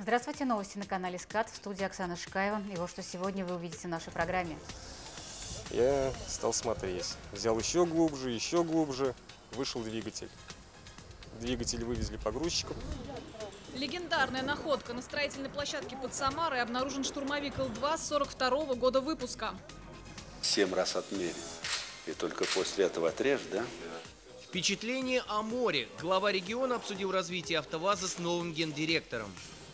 Здравствуйте, новости на канале СКАТ, в студии Оксана Шикаева. И вот что сегодня вы увидите в нашей программе. Я стал смотреть. Взял еще глубже, вышел двигатель. Двигатель вывезли погрузчиком. Легендарная находка. На строительной площадке под Самарой обнаружен штурмовик Ил-2 42-го года выпуска. 7 раз отмерен. И только после этого отрежь, да? Впечатление о море. Глава региона обсудил развитие АвтоВАЗа с новым гендиректором.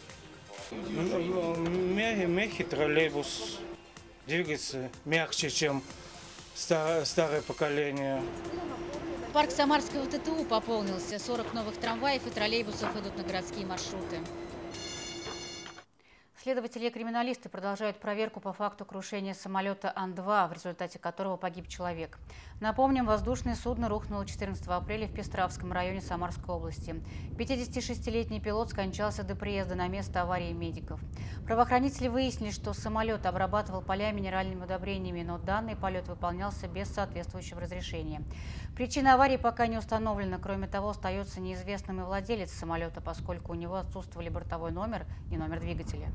Мягкий троллейбус, двигается мягче, чем старое поколение. Парк Самарского ТТУ пополнился. 40 новых трамваев и троллейбусов идут на городские маршруты. Следователи и криминалисты продолжают проверку по факту крушения самолета Ан-2, в результате которого погиб человек. Напомним, воздушное судно рухнуло 14 апреля в Пестравском районе Самарской области. 56-летний пилот скончался до приезда на место аварии медиков. Правоохранители выяснили, что самолет обрабатывал поля минеральными удобрениями, но данный полет выполнялся без соответствующего разрешения. Причина аварии пока не установлена. Кроме того, остается неизвестным и владелец самолета, поскольку у него отсутствовали бортовой номер и номер двигателя.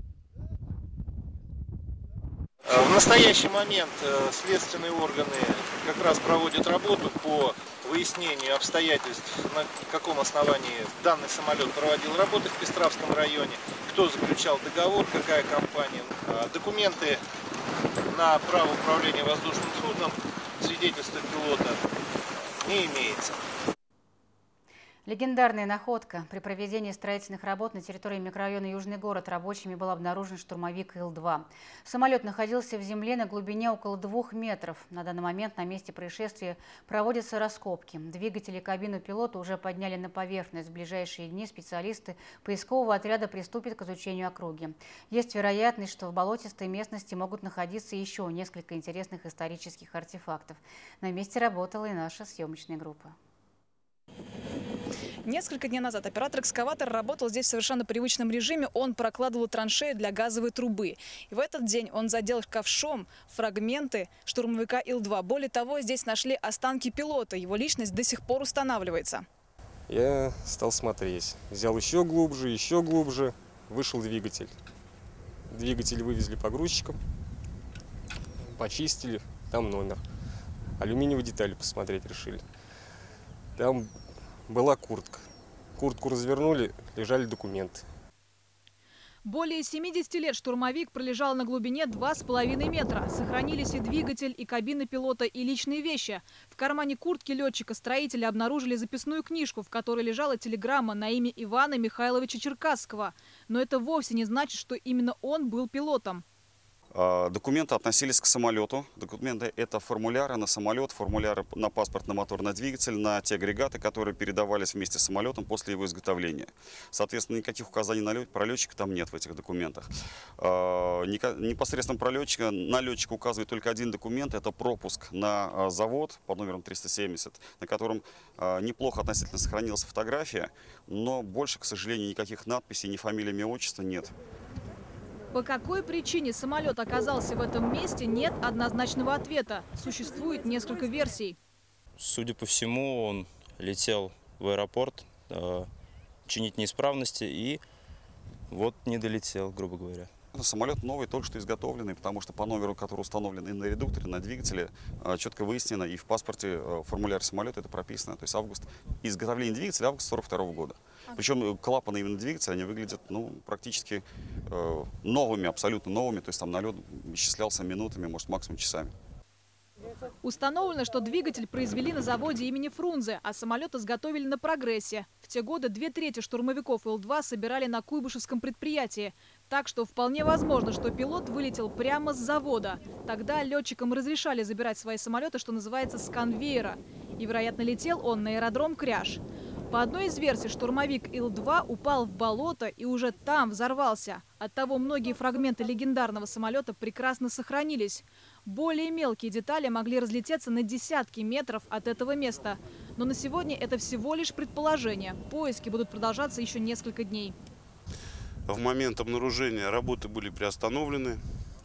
В настоящий момент следственные органы как раз проводят работу по выяснению обстоятельств, на каком основании данный самолет проводил работы в Пестравском районе, кто заключал договор, какая компания. Документы на право управления воздушным судном, свидетельства пилота не имеется. Легендарная находка. При проведении строительных работ на территории микрорайона Южный город рабочими был обнаружен штурмовик Ил-2. Самолет находился в земле на глубине около 2 метров. На данный момент на месте происшествия проводятся раскопки. Двигатели и кабину пилота уже подняли на поверхность. В ближайшие дни специалисты поискового отряда приступят к изучению округи. Есть вероятность, что в болотистой местности могут находиться еще несколько интересных исторических артефактов. На месте работала и наша съемочная группа. Несколько дней назад оператор-экскаватор работал здесь в совершенно привычном режиме. Он прокладывал траншеи для газовой трубы. И в этот день он задел ковшом фрагменты штурмовика Ил-2. Более того, здесь нашли останки пилота. Его личность до сих пор устанавливается. Я стал смотреть. Взял еще глубже, вышел двигатель. Двигатель вывезли погрузчиком, почистили, там номер. Алюминиевые детали посмотреть решили. Там была куртка. Куртку развернули, лежали документы. Более 70 лет штурмовик пролежал на глубине 2,5 метра. Сохранились и двигатель, и кабина пилота, и личные вещи. В кармане куртки летчика-строителя обнаружили записную книжку, в которой лежала телеграмма на имя Ивана Михайловича Черкасского. Но это вовсе не значит, что именно он был пилотом. Документы относились к самолету. Документы – это формуляры на самолет, формуляры на паспорт, на мотор, на двигатель, на те агрегаты, которые передавались вместе с самолетом после его изготовления. Соответственно, никаких указаний про летчика там нет в этих документах. Непосредственно про летчика, на летчика указывает только один документ – это пропуск на завод под номером 370, на котором неплохо относительно сохранилась фотография, но больше, к сожалению, никаких надписей, ни фамилии, ни отчества нет. По какой причине самолет оказался в этом месте, нет однозначного ответа. Существует несколько версий. Судя по всему, он летел в аэропорт чинить неисправности и вот не долетел, грубо говоря. Самолет новый, только что изготовленный, потому что по номеру, который установлен и на редукторе, на двигателе, четко выяснено, и в паспорте формуляре самолета это прописано. То есть август, изготовление двигателя август 42 года. Причем клапаны именно двигателя, они выглядят практически новыми, абсолютно новыми. То есть там налет исчислялся минутами, может максимум часами. Установлено, что двигатель произвели на заводе имени Фрунзе, а самолет изготовили на «Прогрессе». В те годы 2/3 штурмовиков Ил-2 собирали на Куйбышевском предприятии. Так что вполне возможно, что пилот вылетел прямо с завода. Тогда летчикам разрешали забирать свои самолеты, что называется, с конвейера. И, вероятно, летел он на аэродром Кряж. По одной из версий, штурмовик Ил-2 упал в болото и уже там взорвался. Оттого многие фрагменты легендарного самолета прекрасно сохранились. Более мелкие детали могли разлететься на десятки метров от этого места. Но на сегодня это всего лишь предположение. Поиски будут продолжаться еще несколько дней. В момент обнаружения работы были приостановлены.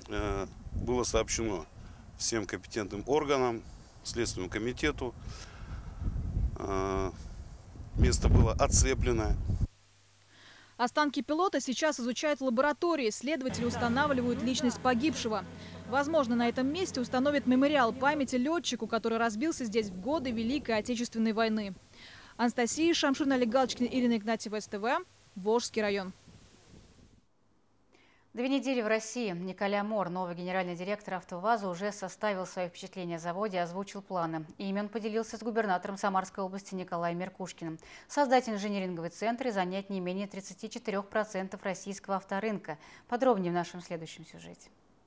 Было сообщено всем компетентным органам, Следственному комитету. Место было оцеплено. Останки пилота сейчас изучают в лаборатории. Следователи устанавливают личность погибшего. Возможно, на этом месте установят мемориал памяти летчику, который разбился здесь в годы Великой Отечественной войны. Анастасия Шамшурина, Олег Галочкин, Ирина Игнатьева, СТВ, Волжский район. 2 недели в России. Николя Мор, новый генеральный директор «АвтоВАЗа», уже составил свои впечатления о заводе и озвучил планы. Ими он поделился с губернатором Самарской области Николаем Меркушкиным. Создать инжиниринговый центр и занять не менее 34% российского авторынка. Подробнее в нашем следующем сюжете.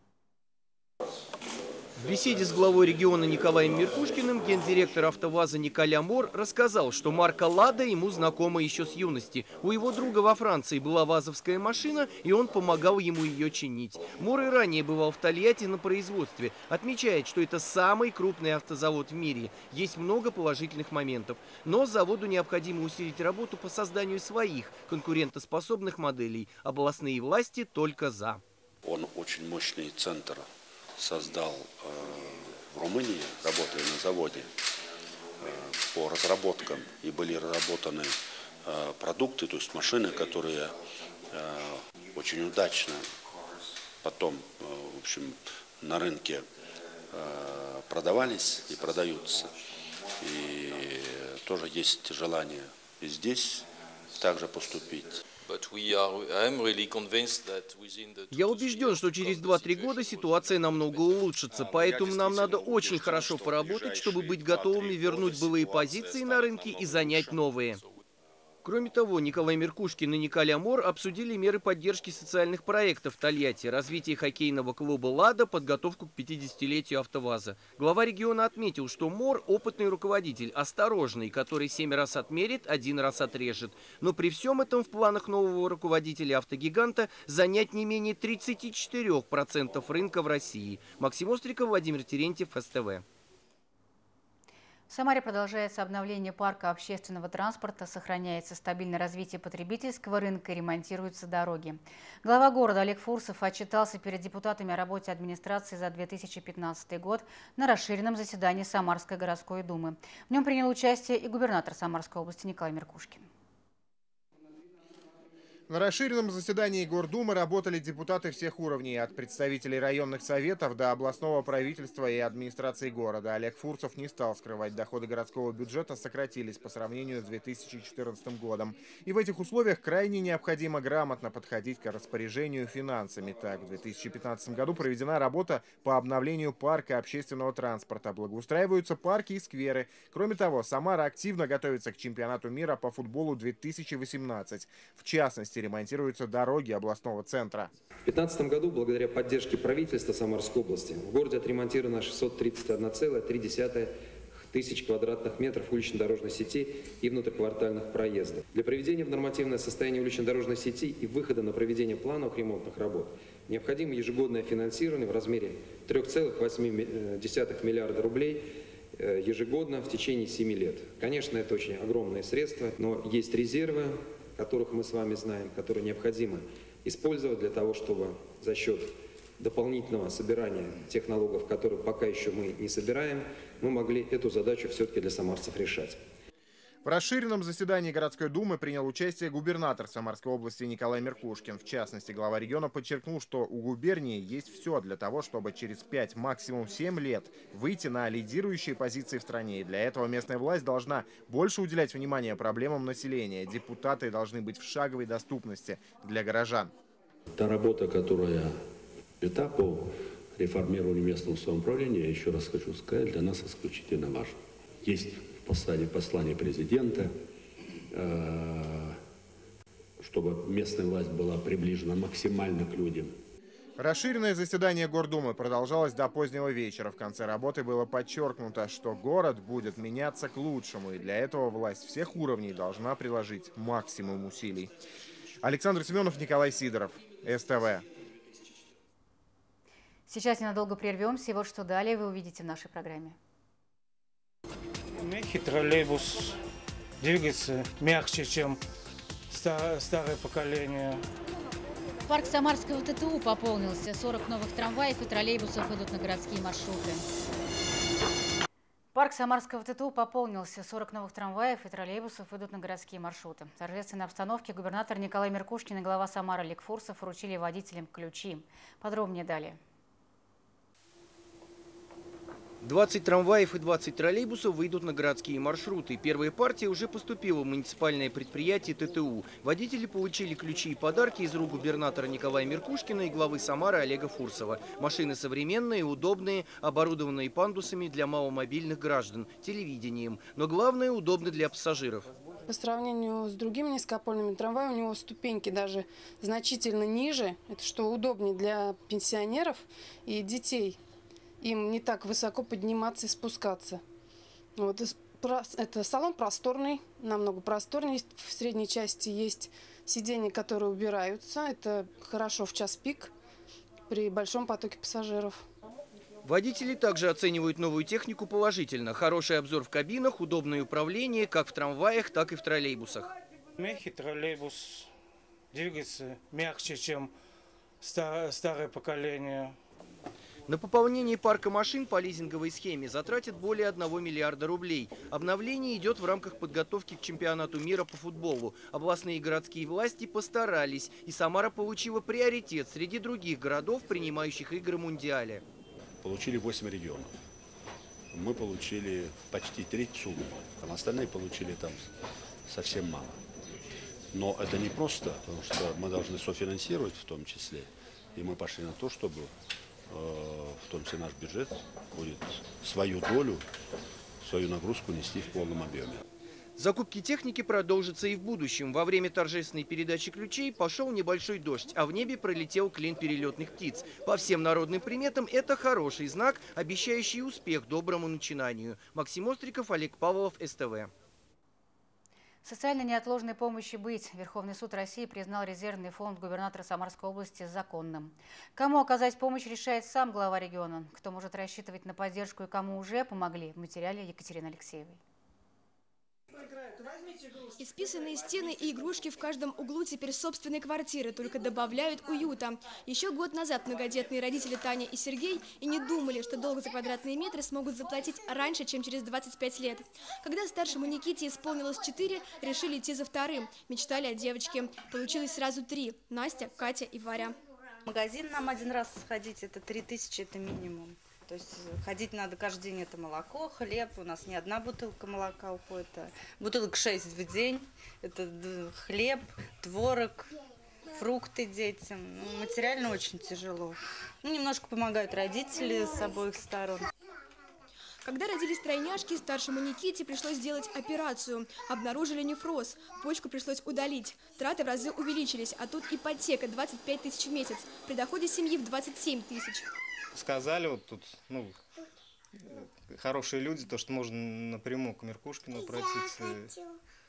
В беседе с главой региона Николаем Меркушкиным гендиректор «АвтоВАЗа» Николя Мор рассказал, что марка «Лада» ему знакома еще с юности. У его друга во Франции была вазовская машина, и он помогал ему ее чинить. Мор и ранее бывал в Тольятти на производстве. Отмечает, что это самый крупный автозавод в мире. Есть много положительных моментов. Но заводу необходимо усилить работу по созданию своих конкурентоспособных моделей. Областные власти только за. Он очень мощный центр создал в Румынии, работая на заводе по разработкам, и были разработаны продукты, то есть машины, которые очень удачно потом, в общем, на рынке продавались и продаются. И тоже есть желание и здесь также поступить. Я убежден, что через 2-3 года ситуация намного улучшится, поэтому нам надо очень хорошо поработать, чтобы быть готовыми вернуть былые позиции на рынке и занять новые. Кроме того, Николай Меркушкин и Николя Мор обсудили меры поддержки социальных проектов в Тольятти, развитие хоккейного клуба «Лада», подготовку к 50-летию «АвтоВАЗа». Глава региона отметил, что Мор – опытный руководитель, осторожный, который 7 раз отмерит, 1 раз отрежет. Но при всем этом в планах нового руководителя автогиганта занять не менее 34% рынка в России. Максим Остриков, Владимир Терентьев, СТВ. В Самаре продолжается обновление парка общественного транспорта, сохраняется стабильное развитие потребительского рынка и ремонтируются дороги. Глава города Олег Фурсов отчитался перед депутатами о работе администрации за 2015 год на расширенном заседании Самарской городской думы. В нем принял участие и губернатор Самарской области Николай Меркушкин. На расширенном заседании Гордумы работали депутаты всех уровней, от представителей районных советов до областного правительства и администрации города. Олег Фурсов не стал скрывать, доходы городского бюджета сократились по сравнению с 2014 годом. И в этих условиях крайне необходимо грамотно подходить к распоряжению финансами. Так, в 2015 году проведена работа по обновлению парка общественного транспорта. Благоустраиваются парки и скверы. Кроме того, Самара активно готовится к чемпионату мира по футболу 2018. В частности, ремонтируются дороги областного центра. В 2015 году, благодаря поддержке правительства Самарской области, в городе отремонтировано 631,3 тысяч квадратных метров улично-дорожной сети и внутриквартальных проездов. Для приведения в нормативное состояние улично-дорожной сети и выхода на проведение плановых ремонтных работ необходимо ежегодное финансирование в размере 3,8 миллиарда рублей ежегодно в течение 7 лет. Конечно, это очень огромные средства, но есть резервы, которых мы с вами знаем, которые необходимо использовать для того, чтобы за счет дополнительного собирания тех налогов, которые пока еще мы не собираем, мы могли эту задачу все-таки для самарцев решать. В расширенном заседании городской думы принял участие губернатор Самарской области Николай Меркушкин. В частности, глава региона подчеркнул, что у губернии есть все для того, чтобы через 5, максимум 7 лет выйти на лидирующие позиции в стране. И для этого местная власть должна больше уделять внимание проблемам населения. Депутаты должны быть в шаговой доступности для горожан. Та работа, которая ведена по реформированию местного самоуправления, я еще раз хочу сказать, для нас исключительно важна. Есть послание президента, чтобы местная власть была приближена максимально к людям. Расширенное заседание Гордумы продолжалось до позднего вечера. В конце работы было подчеркнуто, что город будет меняться к лучшему, и для этого власть всех уровней должна приложить максимум усилий. Александр Семенов, Николай Сидоров, СТВ. Сейчас ненадолго прервемся, и вот что далее вы увидите в нашей программе. Мягкий троллейбус двигается мягче, чем старое поколение. Парк Самарского ТТУ пополнился. 40 новых трамваев и троллейбусов идут на городские маршруты. Парк Самарского ТТУ пополнился. 40 новых трамваев и троллейбусов выйдут на городские маршруты. В торжественной обстановке губернатор Николай Меркушкин и глава Самары Олег Фурсов вручили водителям ключи. Подробнее далее. 20 трамваев и 20 троллейбусов выйдут на городские маршруты. Первая партия уже поступила в муниципальное предприятие ТТУ. Водители получили ключи и подарки из рук губернатора Николая Меркушкина и главы Самары Олега Фурсова. Машины современные, удобные, оборудованные пандусами для маломобильных граждан, телевидением. Но главное, удобны для пассажиров. По сравнению с другими низкопольными трамваями у него ступеньки даже значительно ниже. Это что удобнее для пенсионеров и детей. Им не так высоко подниматься и спускаться. Вот. Это салон просторный, намного просторнее. В средней части есть сиденья, которые убираются. Это хорошо в час пик при большом потоке пассажиров. Водители также оценивают новую технику положительно. Хороший обзор в кабинах, удобное управление как в трамваях, так и в троллейбусах. Мягкий троллейбус двигается мягче, чем старое поколение. На пополнение парка машин по лизинговой схеме затратят более 1 миллиарда рублей. Обновление идет в рамках подготовки к чемпионату мира по футболу. Областные и городские власти постарались, и Самара получила приоритет среди других городов, принимающих игры Мундиаля. Получили 8 регионов. Мы получили почти треть суммы, а остальные получили там совсем мало. Но это не просто, потому что мы должны софинансировать в том числе. И мы пошли на то, чтобы в том числе наш бюджет будет свою долю, свою нагрузку нести в полном объеме. Закупки техники продолжатся и в будущем. Во время торжественной передачи ключей пошел небольшой дождь, а в небе пролетел клин перелетных птиц. По всем народным приметам это хороший знак, обещающий успех доброму начинанию. Максим Остриков, Олег Павлов, СТВ. Социально неотложной помощи быть. Верховный суд России признал резервный фонд губернатора Самарской области законным. Кому оказать помощь, решает сам глава региона. Кто может рассчитывать на поддержку и кому уже помогли, в материале Екатерины Алексеевой. Исписанные стены и игрушки в каждом углу теперь собственной квартиры, только добавляют уюта. Еще год назад многодетные родители Таня и Сергей и не думали, что долг за квадратные метры смогут заплатить раньше, чем через 25 лет. Когда старшему Никите исполнилось 4, решили идти за вторым. Мечтали о девочке. Получилось сразу 3 – Настя, Катя и Варя. В магазин нам один раз сходить – это 3000, это минимум. То есть ходить надо каждый день, это молоко, хлеб, у нас не одна бутылка молока уходит, а бутылок 6 в день, это хлеб, творог, фрукты детям. Материально очень тяжело. Немножко помогают родители с обоих сторон. Когда родились тройняшки, старшему Никите пришлось сделать операцию. Обнаружили нефроз, почку пришлось удалить. Траты в разы увеличились, а тут ипотека 25 тысяч в месяц, при доходе семьи в 27 тысяч. Сказали вот тут, хорошие люди, то, что можно напрямую к Меркушкину обратиться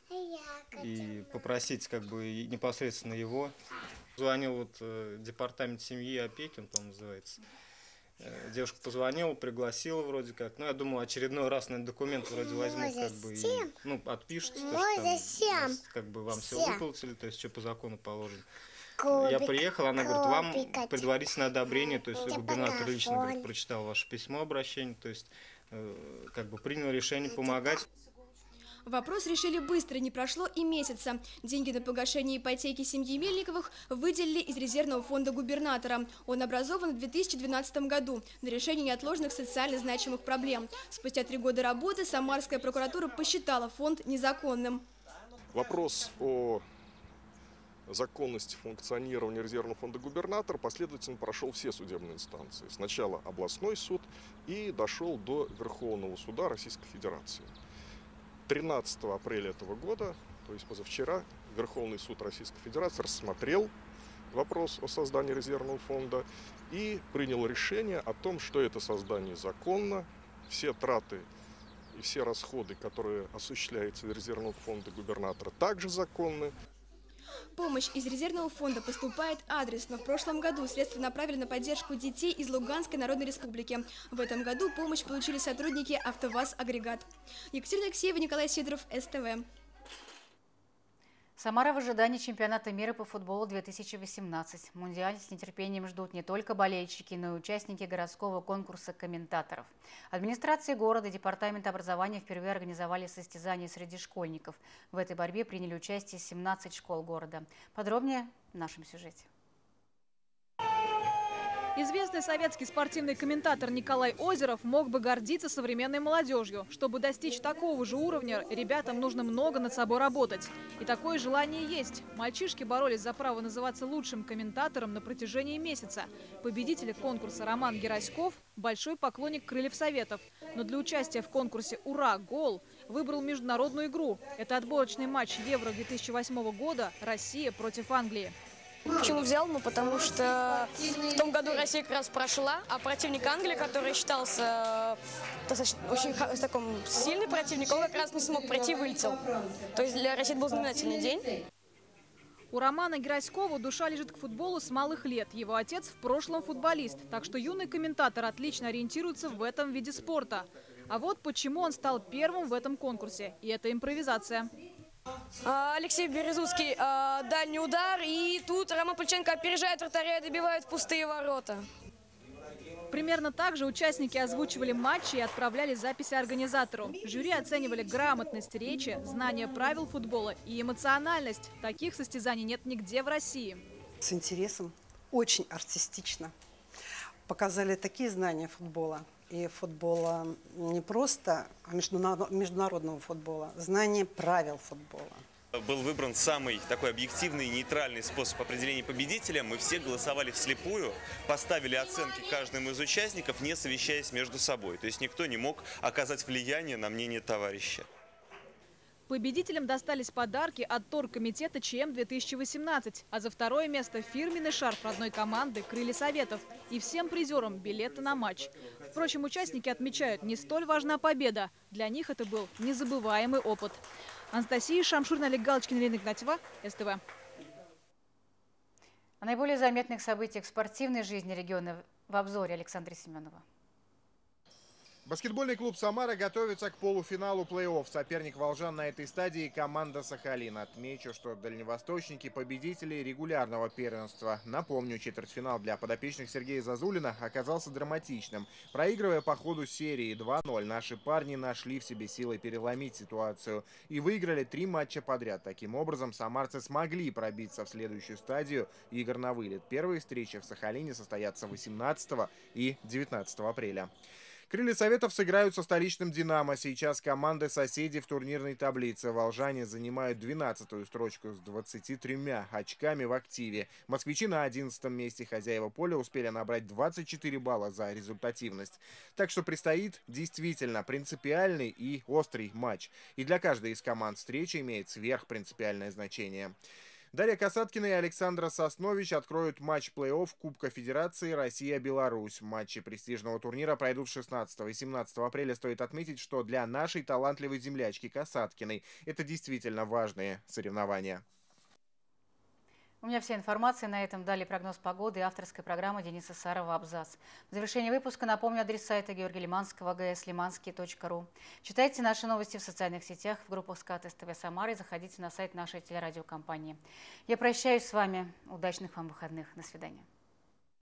и попросить непосредственно его. Звонил департамент семьи и опеки, он, по-моему, называется. Девушка позвонила, пригласила вроде как. Я думаю, очередной раз на документ вроде возьмут, и отпишутся, что вам все выплатили, то есть что по закону положено. Я приехал, она говорит, вам предварительное одобрение, то есть губернатор лично прочитал ваше письмо, обращение, то есть принял решение помогать. Вопрос решили быстро, не прошло и месяца. Деньги на погашение ипотеки семьи Мельниковых выделили из резервного фонда губернатора. Он образован в 2012 году на решение неотложных социально значимых проблем. Спустя 3 года работы Самарская прокуратура посчитала фонд незаконным. Вопрос о законности функционирования резервного фонда губернатора последовательно прошел все судебные инстанции. Сначала областной суд и дошел до Верховного суда Российской Федерации. 13 апреля этого года, то есть позавчера, Верховный суд Российской Федерации рассмотрел вопрос о создании резервного фонда и принял решение о том, что это создание законно, все траты и все расходы, которые осуществляются из резервного фонда губернатора, также законны. Помощь из резервного фонда поступает адресно. В прошлом году средства направили на поддержку детей из Луганской Народной Республики. В этом году помощь получили сотрудники АвтоВАЗ «Агрегат». Екатерина Алексеева, Николай Сидоров, СТВ. Самара в ожидании чемпионата мира по футболу 2018. Мундиаль с нетерпением ждут не только болельщики, но и участники городского конкурса комментаторов. Администрация города и департамент образования впервые организовали состязания среди школьников. В этой борьбе приняли участие 17 школ города. Подробнее в нашем сюжете. Известный советский спортивный комментатор Николай Озеров мог бы гордиться современной молодежью. Чтобы достичь такого же уровня, ребятам нужно много над собой работать. И такое желание есть. Мальчишки боролись за право называться лучшим комментатором на протяжении месяца. Победитель конкурса Роман Гераськов – большой поклонник Крыльев Советов. Но для участия в конкурсе «Ура! Гол!» выбрал международную игру. Это отборочный матч Евро 2008 года «Россия против Англии». Почему взял? Ну, потому что в том году Россия как раз прошла, а противник Англии, который считался достаточно очень таком сильный противник, он как раз не смог пройти и вылетел. То есть для России это был знаменательный день. У Романа Гераськова душа лежит к футболу с малых лет. Его отец в прошлом футболист, так что юный комментатор отлично ориентируется в этом виде спорта. А вот почему он стал первым в этом конкурсе. И это импровизация. Алексей Березуцкий, дальний удар, и тут Роман Пульченко опережает вратаря и добивает пустые ворота. Примерно так же участники озвучивали матчи и отправляли записи организатору. Жюри оценивали грамотность речи, знание правил футбола и эмоциональность. Таких состязаний нет нигде в России. С интересом, очень артистично. Показали такие знания футбола. И футбола не просто, а международного футбола, знание правил футбола. Был выбран самый такой объективный, нейтральный способ определения победителя. Мы все голосовали вслепую, поставили оценки каждому из участников, не совещаясь между собой. То есть никто не мог оказать влияние на мнение товарища. Победителям достались подарки от торгкомитета ЧМ-2018, а за второе место фирменный шарф родной команды «Крылья Советов». И всем призерам билеты на матч. Впрочем, участники отмечают, не столь важна победа. Для них это был незабываемый опыт. Анастасия Шамшурина, Олег Галочкин, Ирина Игнатьева, СТВ. О наиболее заметных событиях спортивной жизни региона в обзоре Александра Семенова. Баскетбольный клуб «Самара» готовится к полуфиналу плей-офф. Соперник волжан на этой стадии – команда «Сахалин». Отмечу, что дальневосточники – победители регулярного первенства. Напомню, четвертьфинал для подопечных Сергея Зазулина оказался драматичным. Проигрывая по ходу серии 2-0, наши парни нашли в себе силы переломить ситуацию и выиграли 3 матча подряд. Таким образом, самарцы смогли пробиться в следующую стадию игр на вылет. Первые встречи в Сахалине состоятся 18 и 19 апреля. Крылья Советов сыграют со столичным «Динамо». Сейчас команды-соседи в турнирной таблице. Волжане занимают 12-ю строчку с 23 очками в активе. Москвичи на 11-м месте. Хозяева поля успели набрать 24 балла за результативность. Так что предстоит действительно принципиальный и острый матч. И для каждой из команд встреча имеет сверхпринципиальное значение. Дарья Касаткина и Александра Соснович откроют матч плей-офф Кубка Федерации Россия-Беларусь. Матчи престижного турнира пройдут 16 и 17 апреля. Стоит отметить, что для нашей талантливой землячки Касаткиной это действительно важные соревнования. У меня вся информация. На этом дали прогноз погоды и авторская программа Дениса Сарова «Абзац». В завершении выпуска напомню адрес сайта Георгия Лиманского, gslimansky.ru. Читайте наши новости в социальных сетях, в группах СКАТ СТВ Самары. Заходите на сайт нашей телерадиокомпании. Я прощаюсь с вами. Удачных вам выходных. До свидания.